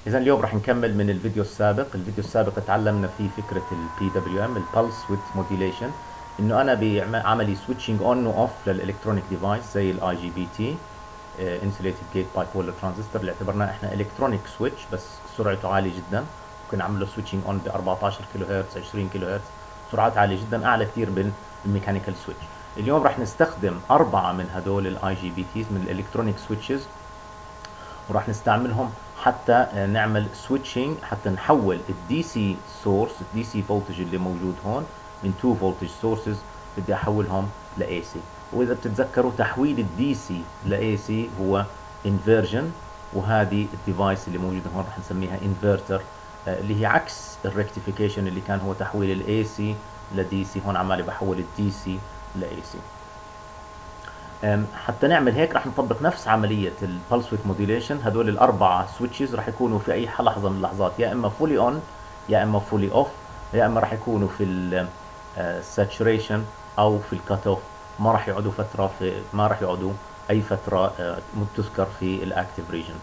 إذا اليوم راح نكمل من الفيديو السابق. الفيديو السابق تعلمنا فيه فكرة ال PWM ال Pulse Width Modulation، إنه أنا بعملي switching on و off للإلكترونيك ديفايس زي ال IGBT Insulated Gate Bipolar Transistor اللي اعتبرناه إحنا إلكترونيك سويتش، بس سرعته عالية جدا. ممكن نعمل له switching on ب 14 كيلو هرتز 20 كيلو هرتز، سرعات عالية جدا، أعلى كثير من الميكانيكال سويتش. اليوم راح نستخدم 4 من هدول ال IGBTs من الإلكترونيك سويتشز، وراح نستعملهم حتى نعمل سويتشنج، حتى نحول الدي سي سورس، الدي سي فولتج اللي موجود هون من 2 فولتج سورسز بدي احولهم لاي سي. واذا بتتذكروا تحويل الدي سي لاي سي هو انفيرجن، وهذه الديفايس اللي موجوده هون راح نسميها انفرتر، اللي هي عكس الريكتيفيكيشن اللي كان هو تحويل الاي سي لدي سي. هون عمالي بحول الدي سي لاي سي. حتى نعمل هيك راح نطبق نفس عملية البلس ويدث موديوليشن. هدول الأربعة سويتشز راح يكونوا في أي لحظة من اللحظات يا إما فولي أون، يا إما فولي أوف، يا إما راح يكونوا في الساتوريشن أو في الكات أوف. ما راح يقعدوا فترة ما راح يقعدوا أي فترة تذكر في الأكتيف ريجن.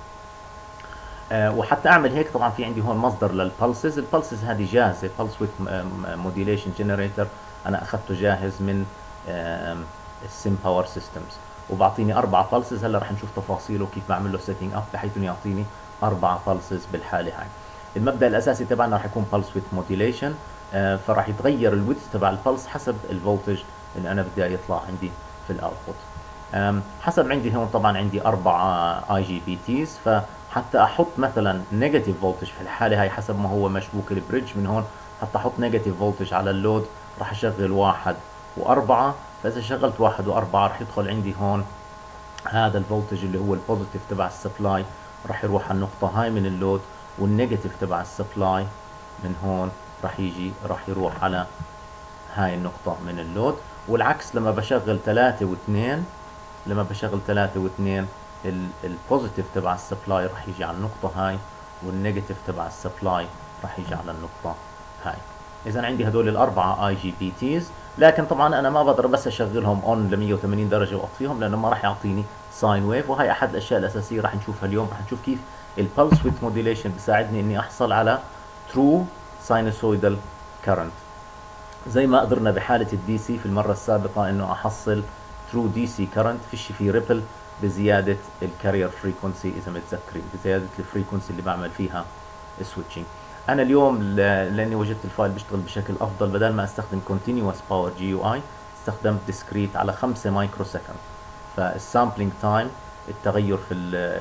وحتى أعمل هيك طبعا في عندي هون مصدر للبلسز. البلسز هذه جاهزة، بلس ويدث موديوليشن جنريتر، أنا أخذته جاهز من السيم باور سيستمز، وبعطيني 4 بلسز. هلا رح نشوف تفاصيله كيف بعمل له سيتنج اب بحيث انه يعطيني 4 بلسز بالحاله هاي. المبدا الاساسي تبعنا رح يكون بلس ويدث موديوليشن، فراح يتغير الويدث تبع البلس حسب الفولتج اللي انا بدي يطلع عندي في الاوتبوت. حسب عندي هون طبعا عندي 4 اي جي بي تيز، فحتى احط مثلا نيجاتيف فولتج في الحاله هاي حسب ما هو مشبوك البريدج من هون، حتى احط نيجاتيف فولتج على اللود راح اشغل 1 و4. فاذا شغلت 1 و4 راح يدخل عندي هون هذا الفولتج اللي هو البوزيتيف تبع السبلاي، راح يروح على النقطة هاي من اللود، والنيجاتيف تبع السبلاي من هون راح يجي راح يروح على هاي النقطة من اللود. والعكس لما بشغل 3 و2، لما بشغل 3 و2 البوزيتيف تبع السبلاي راح يجي على النقطة هاي، والنيجاتيف تبع السبلاي راح يجي على النقطة هاي. اذا عندي هدول الاربعه اي جي بي تيز، لكن طبعا انا ما بقدر بس اشغلهم اون ل 180 درجه واطفيهم لانه ما راح يعطيني ساين ويف. وهي احد الاشياء الاساسيه راح نشوفها اليوم. راح نشوف كيف البلس ويدث موديوليشن بيساعدني اني احصل على ترو ساينوسويدال كرنت، زي ما قدرنا بحاله الدي سي في المره السابقه انه احصل ترو دي سي كرنت، فيش في ريبل بزياده الكارير فريكونسي اذا متذكرين، بزياده الفريكونسي اللي بعمل فيها السويتشنج. انا اليوم لاني وجدت الفايل بيشتغل بشكل افضل، بدل ما استخدم continuous power GUI استخدمت discrete على 5 مايكرو سكند. فالسامبلينج تايم، التغير في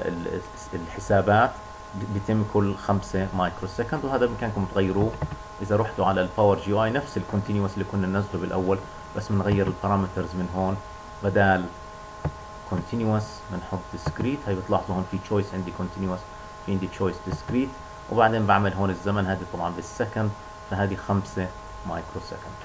الحسابات بيتم كل 5 مايكرو سكند، وهذا بامكانكم تغيروه اذا رحتوا على الباور جي اي، نفس الكونتينوس اللي كنا ننزله بالاول، بس بنغير البارامترز من هون. بدال continuous بنحط discrete. هي بتلاحظوا هون في choice عندي continuous، في عندي choice discrete، وبعدين بعمل هون الزمن، هذه طبعا بالسكند، فهذه 5 مايكرو سكند.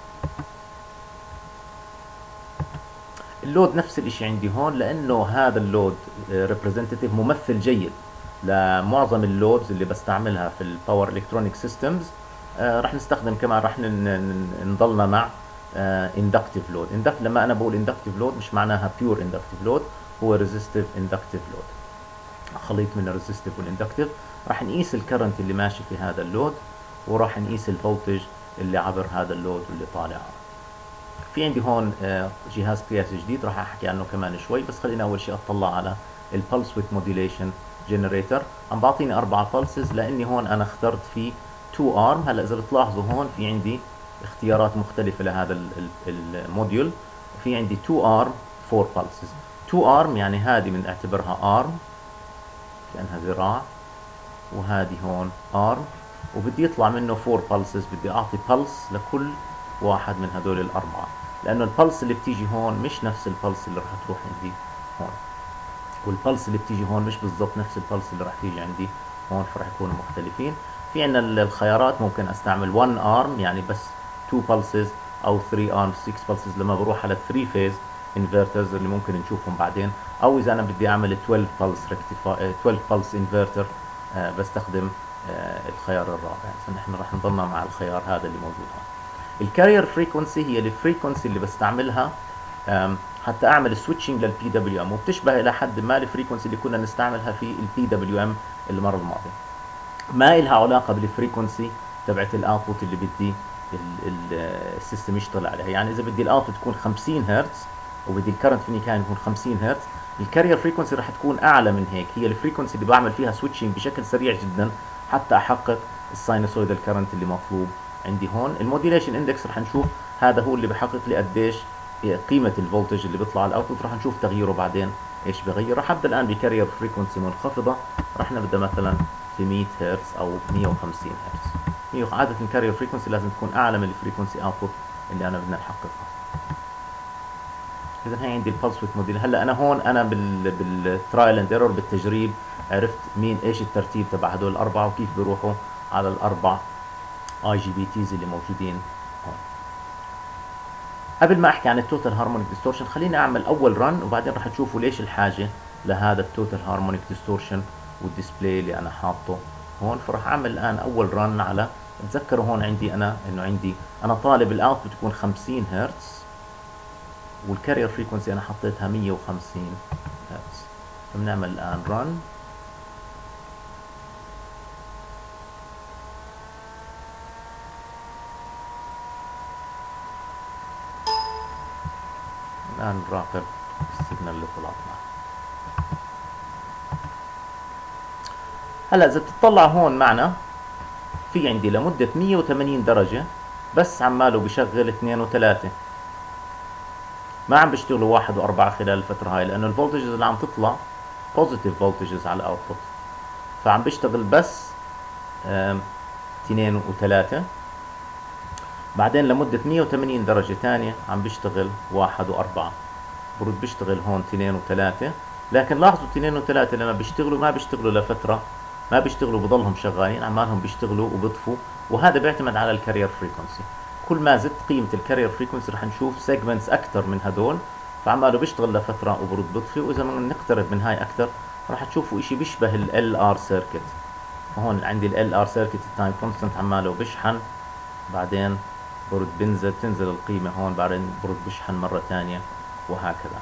اللود نفس الاشي عندي هون، لانه هذا اللود ريبريزنتيف ممثل جيد لمعظم اللودز اللي بستعملها في الباور الكترونيك سيستمز. راح نستخدم كمان، راح نضلنا مع اندكتيف لود. لما انا بقول اندكتيف لود مش معناها بيور اندكتيف لود، هو ريزيستيف اندكتيف لود، خليط من الريزيستيف والاندكتيف. راح نقيس الكرنت اللي ماشي في هذا اللود، وراح نقيس الفولتج اللي عبر هذا اللود واللي طالع. في عندي هون جهاز قياسي جديد راح احكي عنه كمان شوي، بس خلينا اول شيء اطلع على البلس ويدث موديوليشن جنريتر. عم بعطيني 4 بلسز لاني هون انا اخترت فيه 2 ارم. هلا اذا بتلاحظوا هون في عندي اختيارات مختلفة لهذا الموديول. في عندي 2 ارم 4 بلسز. 2 ارم يعني هذه بنعتبرها ارم كأنها ذراع، وهذه هون ارم، وبدي يطلع منه 4 بلسز. بدي اعطي بلس لكل واحد من هدول الاربعه، لانه البلس اللي بتيجي هون مش نفس البلس اللي راح تروح عندي هون، والبلس اللي بتيجي هون مش بالضبط نفس البلس اللي راح تيجي عندي هون، فراح يكونوا مختلفين. في عندنا الخيارات، ممكن استعمل 1 ارم يعني بس 2 بلسز، او 3 ارم 6 بلسز لما بروح على 3 فيز انفرترز اللي ممكن نشوفهم بعدين، او اذا انا بدي اعمل 12 بلس 12 بلس انفرتر بستخدم الخيار الرابع. فنحن راح نضلنا مع الخيار هذا اللي موجود هون. الكارير فريكونسي هي الفريكونسي اللي بستعملها حتى اعمل سويتشنج للبي دبليو ام، وبتشبه الى حد ما الفريكونسي اللي كنا نستعملها في البي دبليو ام المره الماضيه. ما إلها علاقة بالفريكونسي تبعت الاوتبوت اللي بدي السيستم يشتغل عليها. يعني اذا بدي الاوتبوت تكون 50 هرتز وبدي الكرنت فيني كان يكون 50 هرتز، الكارير فريكونسي راح تكون اعلى من هيك. هي الفريكونسي اللي بعمل فيها سويتشنج بشكل سريع جدا حتى احقق الساينوسويدال كرنت اللي مطلوب عندي هون. الموديليشن اندكس راح نشوف هذا هو اللي بحقق لي قديش قيمة الفولتج اللي بيطلع على الاوتبوت. راح نشوف تغييره بعدين ايش بغير. راح ابدا الان بكارير فريكونسي منخفضة، راح نبدا مثلا في 100 هرتز او 150 هرتز. عادة الكارير فريكونسي لازم تكون اعلى من الفريكونسي اوتبوت اللي انا بدنا نحققها. اذا هي عندي البلس ويت موديل. هلا انا هون انا بالترايل اند ايرور بالتجريب عرفت مين ايش الترتيب تبع هدول الاربعه وكيف بيروحوا على الاربع اي جي بي تيز اللي موجودين هون. قبل ما احكي عن التوتال هارمونيك ديستورشن خليني اعمل اول رن وبعدين راح تشوفوا ليش الحاجه لهذا التوتال هارمونيك ديستورشن والديسبلاي اللي انا حاطه هون. فراح اعمل الان اول رن على، تذكروا هون عندي انا انه عندي انا طالب الاوتبوت تكون 50 هرتز والكارير فريكونسي انا حطيتها 150 هرتز. بنعمل الان رن. الان نراقب السيجنال اللي طلعت معه. هلا اذا بتطلع هون معنا في عندي لمدة 180 درجة بس عماله بشغل 2 و3، ما عم بيشتغلوا 1 و4 خلال الفترة هاي، لأنه الفولتجز اللي عم تطلع بوزيتيف فولتجز على الاوتبوت، فعم بيشتغل بس 2 و3. بعدين لمدة 180 درجة ثانية عم بيشتغل 1 و4، برد بيشتغل هون 2 و3. لكن لاحظوا 2 و3 لما بيشتغلوا ما بيشتغلوا لفترة، ما بيشتغلوا بضلهم شغالين، عمالهم بيشتغلوا وبيطفوا، وهذا بيعتمد على الكارير فريكونسي. كل ما زدت قيمة الكارير فريكونسي رح نشوف سيجمنتس أكثر من هدول، فعماله بيشتغل لفترة وبرد بيطفي. وإذا ما نقترب من هاي أكثر راح تشوفوا إشي بيشبه ال LR سيركت. فهون عندي ال LR سيركت التايم كونستنت عماله بيشحن، بعدين برد تنزل القيمة هون، بعدين برد بيشحن مرة ثانية وهكذا.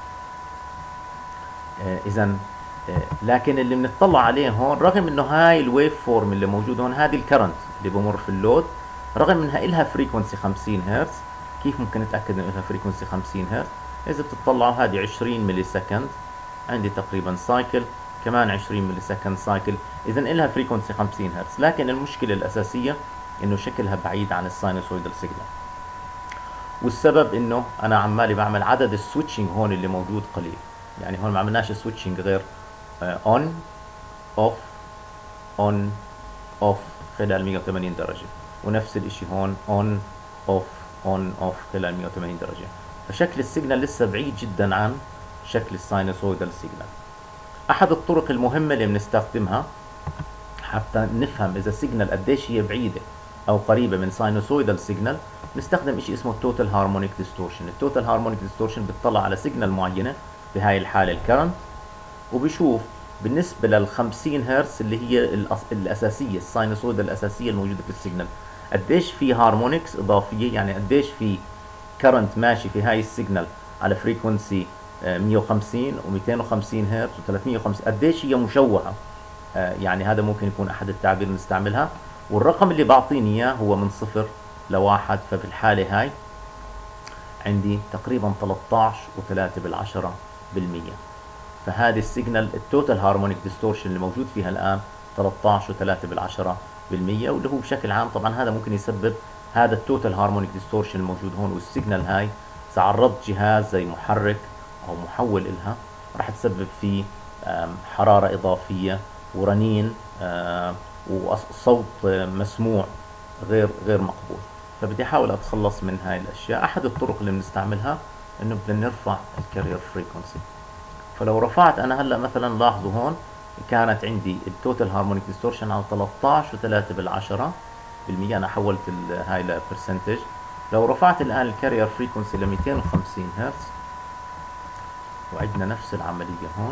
إذا لكن اللي بنطلع عليه هون رغم انه هاي الويف فورم اللي موجود هون هذه الكرنت اللي بمر في اللود، رغم انها إلها فريكونسي 50 هرتز. كيف ممكن نتاكد انه إلها فريكونسي 50 هرتز؟ اذا بتطلعوا هذه 20 ملي سكند، عندي تقريبا سايكل كمان 20 ملي سكند سايكل، اذا إلها فريكونسي 50 هرتز. لكن المشكله الاساسيه انه شكلها بعيد عن الساينوسويدال سيجنال، والسبب انه انا عمالي بعمل عدد السويتشنج هون اللي موجود قليل. يعني هون ما عملناش سويتشنج غير اون اوف اون اوف خلال 180 درجة، ونفس الاشي هون اون اوف خلال 180 درجة. فشكل السيجنال لسه بعيد جدا عن شكل الساينوسويدال سيجنال. احد الطرق المهمة اللي بنستخدمها حتى نفهم اذا السيجنال قديش هي بعيدة او قريبة من ساينوسويدال سيجنال، نستخدم اشي اسمه التوتال هارمونيك ديستورشن. التوتال هارمونيك ديستورشن بتطلع على سيجنال معينة، في هاي الحالة الكرنت، وبشوف بالنسبة لل 50 هرتز اللي هي الأساسية الساينوسويد الأساسية الموجودة في السيجنال، قديش في هارمونكس إضافية، يعني قديش في كرنت ماشي في هاي السيجنال على فريكونسي 150 و250 هرتز و350، قديش هي مشوهة. يعني هذا ممكن يكون أحد التعبير اللي نستعملها. والرقم اللي بعطيني إياه هو من 0 ل1، ففي الحالة هاي عندي تقريبا 13.3%. فهذه السيجنال التوتال هارمونيك ديستورشن اللي موجود فيها الآن 13.3%. واللي هو بشكل عام طبعا هذا ممكن يسبب هذا التوتال هارمونيك ديستورشن الموجود هون. والسيجنال هاي إذا عرضت جهاز زي محرك أو محول إلها راح تسبب فيه حرارة إضافية ورنين وصوت مسموع غير مقبول. فبدي احاول اتخلص من هاي الاشياء. احد الطرق اللي بنستعملها انه بدنا نرفع الكارير فريكونسي. فلو رفعت انا هلا مثلا، لاحظوا هون كانت عندي التوتال هارمونيك ديستورشن على 13.3%، انا حولت هاي لبرسنتج. لو رفعت الان الكارير فريكونسي ل 250 هرتز وعدنا نفس العملية هون،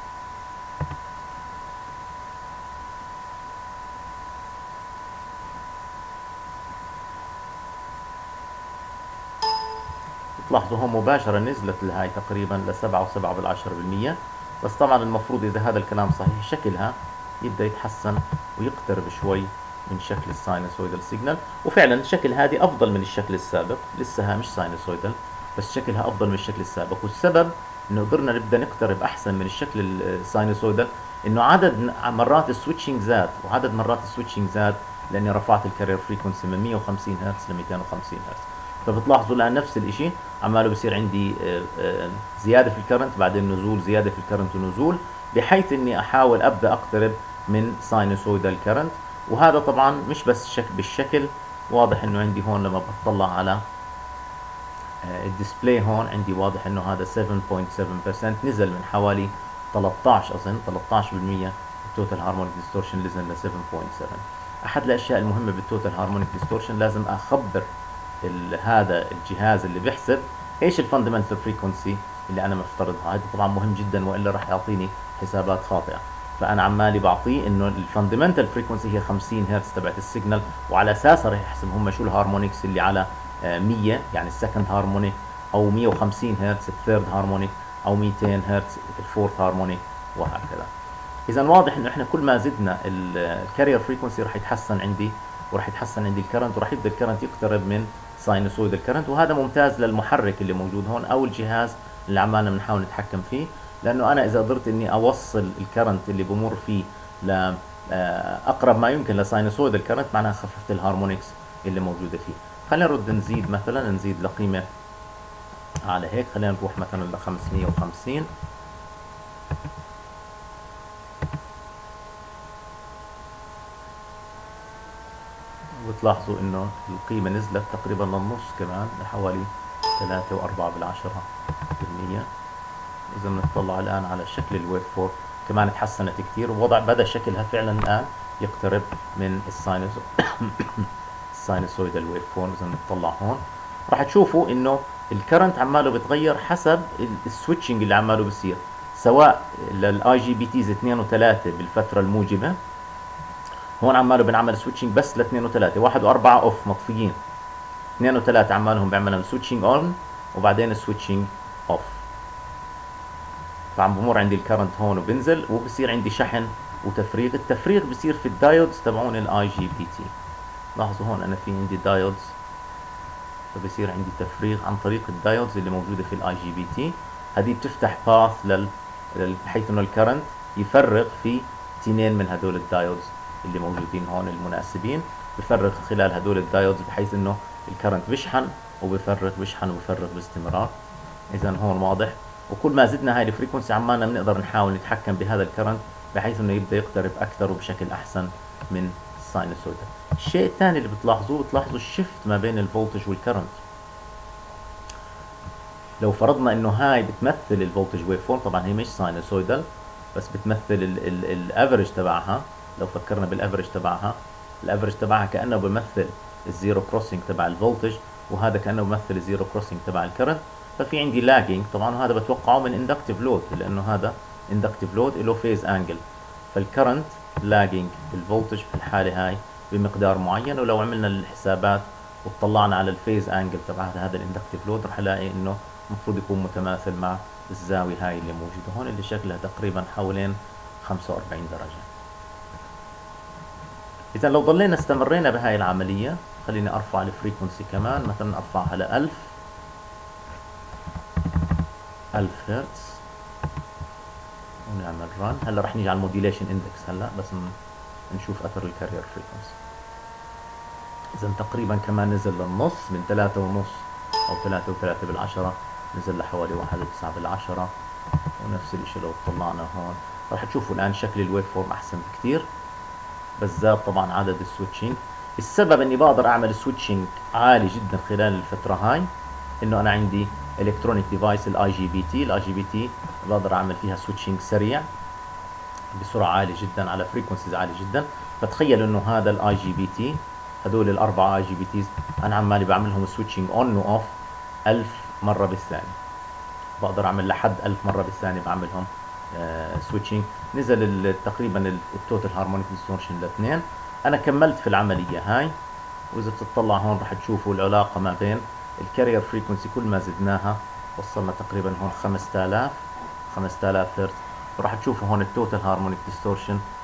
تلاحظوا هون مباشرة نزلت لهاي تقريبا ل 7.7%. بس طبعا المفروض إذا هذا الكلام صحيح شكلها يبدأ يتحسن ويقترب شوي من شكل الساينوسويدال سيجنال. وفعلا الشكل هذه افضل من الشكل السابق، لسه مش ساينوسويدال بس شكلها افضل من الشكل السابق. والسبب انه قدرنا نبدا نقترب احسن من الشكل الساينوسويدال انه عدد مرات السويتشنج زاد، وعدد مرات السويتشنج زاد لاني رفعت الكارير فريكونسي من 150 هرتز ل 250 هرتز. فبتلاحظوا الان نفس الشيء عماله بصير عندي زياده في الكرنت، بعدين نزول، زياده في الكرنت ونزول، بحيث اني احاول ابدا اقترب من ساينوسويدال كرنت. وهذا طبعا مش بس بالشكل، واضح انه عندي هون لما بطلع على الديسبلاي هون عندي واضح انه هذا 7.7% نزل من حوالي 13 اظن 13%. التوتال هارمونيك ديستورشن نزل ل 7.7. احد الاشياء المهمه بالتوتال هارمونيك ديستورشن لازم اخبر هذا الجهاز اللي بيحسب ايش الفاندمنتال فريكونسي اللي انا مفترضها. هذا طبعا مهم جدا والا راح يعطيني حسابات خاطئه. فانا عمالي بعطيه انه الفاندمنتال فريكونسي هي 50 هرتز تبعت السيجنال، وعلى اساسها راح يحسب هم شو الهارمونكس اللي على 100 يعني السكند هارمونيك، او 150 هرتز الثيرد هارمونيك، او 200 هرتز الفورث هارمونيك، وهكذا. اذا واضح انه احنا كل ما زدنا الكارير فريكونسي راح يتحسن عندي، وراح يتحسن عندي الكرنت، وراح يبدا الكرنت يقترب من ساينوسويدال كرنت. وهذا ممتاز للمحرك اللي موجود هون او الجهاز اللي عمالنا بنحاول نتحكم فيه، لانه انا اذا قدرت اني اوصل الكرنت اللي بمر فيه ل اقرب ما يمكن لساينوسويدال كرنت، معناها خففت الهارمونكس اللي موجوده فيه. خلينا نرد نزيد مثلا، نزيد لقيمه على هيك، خلينا نروح مثلا ل 550. وتلاحظوا انه القيمة نزلت تقريبا للنص كمان، لحوالي 3.4%. اذا بنطلع الان على شكل الويف فورم كمان تحسنت كثير، ووضع بدا شكلها فعلا الان يقترب من الساينوسويدال ويف فورم. اذا بنطلع هون راح تشوفوا انه الكرنت عماله بيتغير حسب السويتشنج اللي عماله بيصير، سواء للاي جي بي تيز 2 و3 بالفترة الموجبة. هون عماله بنعمل سويتشنج بس ل 2 و3، 1 و4 اوف مطفيين، 2 و3 عمالهم بيعملوا سويتشنج اون وبعدين سويتشنج اوف. فعم بمر عندي الكرنت هون وبنزل، وبصير عندي شحن وتفريغ. التفريغ بصير في الدايودز تبعون الاي جي بي تي. لاحظوا هون انا في عندي دايودز، فبصير عندي تفريغ عن طريق الدايودز اللي موجوده في الاي جي بي تي. هذه بتفتح باث بحيث انه الكرنت يفرغ في اثنين من هدول الدايودز اللي موجودين هون المناسبين، بفرغ خلال هدول الدايودز بحيث انه الكرنت بيشحن وبفرغ، بيشحن وبفرغ باستمرار. اذا هون واضح. وكل ما زدنا هاي الفريكونسي عمالنا بنقدر نحاول نتحكم بهذا الكرنت بحيث انه يبدا يقترب اكثر وبشكل احسن من الساينوسويدال. الشيء الثاني اللي بتلاحظوه الشيفت ما بين الفولتج والكرنت. لو فرضنا انه هاي بتمثل الفولتج ويف فورم، طبعا هي مش ساينوسويدال بس بتمثل الافرج تبعها. لو فكرنا بالافرج تبعها، الافرج تبعها كانه بيمثل الزيرو كروسنج تبع الفولتج، وهذا كانه بيمثل الزيرو كروسنج تبع الكرنت. ففي عندي لاجينج طبعا، وهذا بتوقعه من اندكتيف لود، لانه هذا اندكتيف لود له فيز انجل. فالكرنت لاجينج الفولتج في الحاله هاي بمقدار معين، ولو عملنا الحسابات وطلعنا على الفيز انجل تبع هذا الاندكتيف لود راح الاقي انه المفروض يكون متماثل مع الزاويه هاي اللي موجوده هون، اللي شكلها تقريبا حوالين 45 درجه. اذا لو ضلينا استمرينا بهاي العمليه، خليني ارفع الفريكونسي كمان، مثلا ارفعها ل 1000 هرتز ونعمل ران. هلا رح نيجي على الموديليشن اندكس هلا بس نشوف اثر الكارير فريكونسي. اذا تقريبا كمان نزل للنص، من 3.5 او 3.3 نزل لحوالي 1.9، ونفس الشيء لو طلعنا هون راح تشوفوا الان شكل الويف فورم احسن بكثير، بس زاد طبعا عدد السويتشنج. السبب اني بقدر اعمل سويتشنج عالي جدا خلال الفتره هاي انه انا عندي الكترونيك ديفايس الاي جي بي تي. الاي جي بي تي بقدر اعمل فيها سويتشنج سريع بسرعه عاليه جدا على فريكونسيز عاليه جدا. فتخيل انه هذا الاي جي بي تي، هدول الاربعه اي جي بي تيز انا عمالي بعملهم سويتشنج اون واوف 1000 مره بالثانيه. بقدر اعمل لحد 1000 مره بالثانيه بعملهم سويتشنج. نزل تقريبا التوتال هارمونيك ديستورشن ل2. انا كملت في العمليه هاي، واذا بتطلع هون راح تشوفوا العلاقه ما بين الكارير فريكونسي كل ما زدناها وصلنا تقريبا هون 5000 هرتز، وراح تشوفوا هون التوتال هارمونيك ديستورشن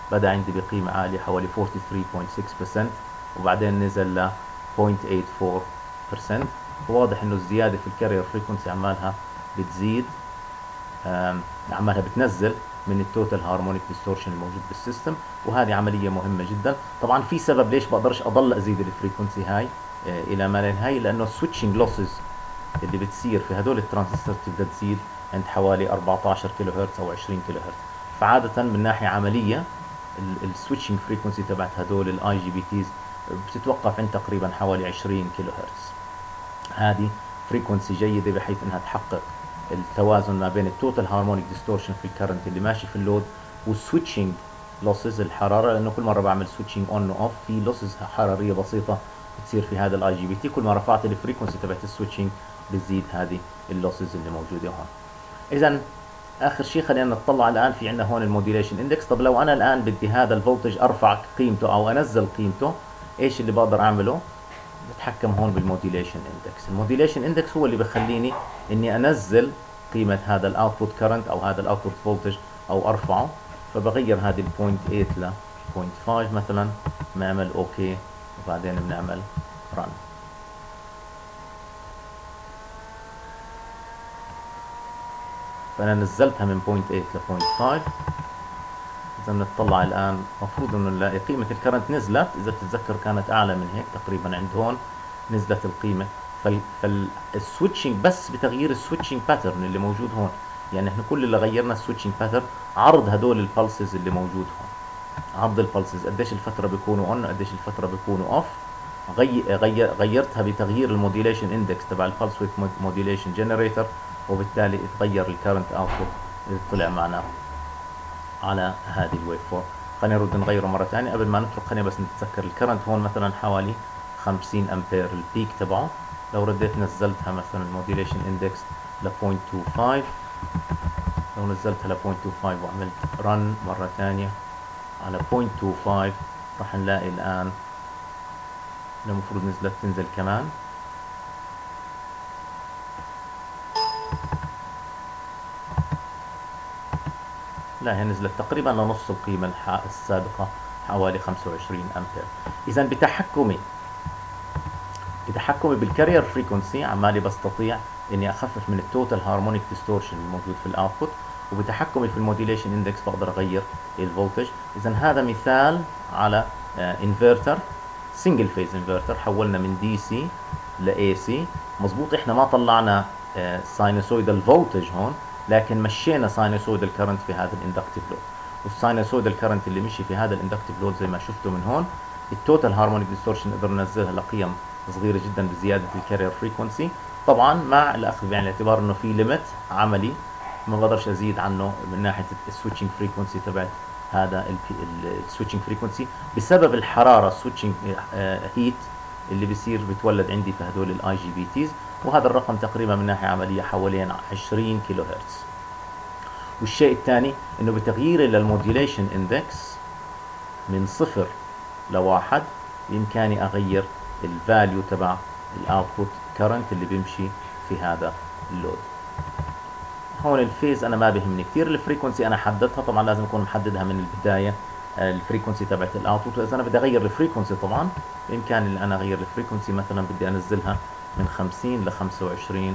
بدأ عندي بقيمة عالية حوالي 43.6%، وبعدين نزل ل 0.84%. واضح انه الزيادة في الكارير فريكونسي عمالها بتزيد، عمالها بتنزل من التوتال هارمونيك ديستورشن الموجود بالسيستم، وهذه عملية مهمة جدا. طبعا في سبب ليش بقدرش اضل ازيد الفريكونسي هاي الى ما لا نهاية، لانه السويتشنج لوسز اللي بتصير في هدول الترانزستور تبدا تزيد عند حوالي 14 كيلو هرتز او 20 كيلو هرتز. فعادة من ناحية عملية السويتشنج فريكونسي تبعت هدول الاي جي بي تيز بتتوقف عند تقريبا حوالي 20 كيلو هرتز. هذه فريكونسي جيدة بحيث انها تحقق التوازن ما بين التوتال هارمونيك ديستورشن في الكرنت اللي ماشي في اللود والسويتشنج لوسز الحرارة، لانه كل مرة بعمل سويتشنج اون واوف في لوسز حرارية بسيطة بتصير في هذا الاي جي بي تي. كل ما رفعت الفريكونسي تبعت السويتشنج بتزيد هذه اللوسز اللي موجودة هون. اذا اخر شيء خلينا نطلع الان في عندنا هون الموديليشن اندكس. طب لو انا الان بدي هذا الفولتج ارفع قيمته او انزل قيمته، ايش اللي بقدر اعمله؟ بتحكم هون بالموديليشن اندكس. الموديليشن اندكس هو اللي بخليني اني انزل قيمة هذا الاوتبوت كرنت او هذا الاوتبوت فولتج او ارفعه. فبغير هذه ال 0.8 ل 0.5 مثلا، بنعمل اوكي وبعدين بنعمل رن. فانا نزلتها من 0.8 ل 0.5. اذا بنطلع الان المفروض انه نلاقي قيمة الكرنت نزلت، اذا بتتذكر كانت اعلى من هيك تقريبا، عند هون نزلت القيمة. فالسويتشنج بس بتغيير السويتشنج باترن اللي موجود هون، يعني احنا كل اللي غيرنا السويتشنج باترن، عرض هدول البلسز اللي موجود هون، عرض البلسز قديش الفترة بيكونوا اون قديش الفترة بيكونوا اوف. غيرتها بتغيير الموديليشن اندكس تبع البلس ويت موديليشن جنريتور، وبالتالي اتغير الكرنت اوتبوت اللي طلع معنا على هذه الويف فورم. خلينا نرد نغيره مرة ثانية. قبل ما نترك خلينا بس نتذكر الكرنت هون مثلا حوالي 50 امبير البيك تبعه. لو رديت نزلتها مثلا الموديليشن اندكس ل 0.25، لو نزلتها ل 0.25 وعملت رن مرة ثانية على 0.25، راح نلاقي الآن المفروض نزلت تنزل كمان. لا، هي نزلت تقريبا لنص القيمة السابقة حوالي 25 أمبير. إذا بتحكمي بالكارير فريكونسي عمالي بستطيع إني أخفف من التوتال هارمونيك ديستورشن الموجود في الأوتبوت، وبتحكمي في الموديليشن اندكس بقدر أغير الفولتج. إذا هذا مثال على انفرتر سنجل فيز انفرتر، حولنا من دي سي لاي سي. مظبوط احنا ما طلعنا ساينوسويدال فولتج هون، لكن مشينا ساينوسويدال كرنت في هذا الاندكتيف لود. والساينوسويدال كرنت اللي مشي في هذا الاندكتيف لود زي ما شفتوا من هون، التوتال هارمونيك ديستورشن قدرنا ننزلها لقيم صغيره جدا بزياده الكارير فريكونسي، طبعا مع الاخذ بعين الاعتبار انه في ليميت عملي ما بقدرش ازيد عنه من ناحيه السويتشنج فريكونسي تبعت هذا السويتشنج فريكونسي بسبب الحراره السويتشنج هيت اللي بيصير بتولد عندي في هدول الاي جي بي تيز. وهذا الرقم تقريبا من ناحيه عمليه حوالين 20 كيلو هرتز. والشيء الثاني انه بتغييري للموديوليشن اندكس من 0 ل1 بامكاني اغير الفاليو تبع الاوتبوت كرنت اللي بيمشي في هذا اللود. هون الفيز انا ما بيهمني كثير، الفريكونسي انا حددتها، طبعا لازم اكون محددها من البدايه الفريكونسي تبعت الاوتبوت. واذا انا بدي اغير الفريكونسي طبعا بامكاني ان انا اغير الفريكونسي، مثلا بدي انزلها من 50 ل 25.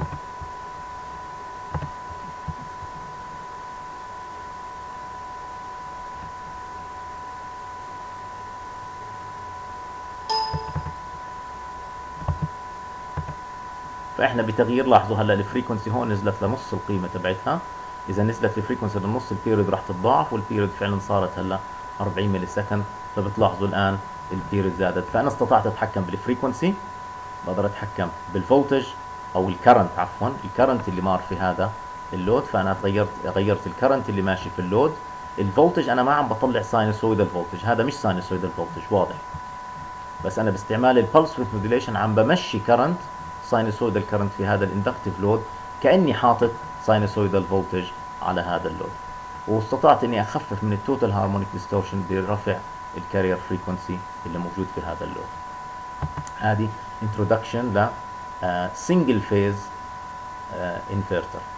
فاحنا بتغيير لاحظوا هلا الفريكونسي هون نزلت لنص القيمه تبعتها. اذا نزلت الفريكونسي لنص البيريود راح تتضاعف، والبيريود فعلا صارت هلا 40 ملي سكند. فبتلاحظوا الان البيريود زادت. فانا استطعت اتحكم بالفريكونسي، بقدر اتحكم بالفولتج او الكرنت، عفوا الكرنت اللي مار في هذا اللود. فانا غيرت الكرنت اللي ماشي في اللود. الفولتج انا ما عم بطلع ساينوسويدال فولتج، هذا مش ساينوسويدال فولتج واضح، بس انا باستعمال البلس ويدث موديوليشن عم بمشي كرنت ساينوسويدال كرنت في هذا الاندكتيف لود، كاني حاطط ساينوسويدال فولتج على هذا اللود. واستطعت اني اخفف من التوتال هارمونيك ديستورشن برفع الكارير فريكونسي اللي موجود في هذا اللود. هذه introduction ل single phase inverter.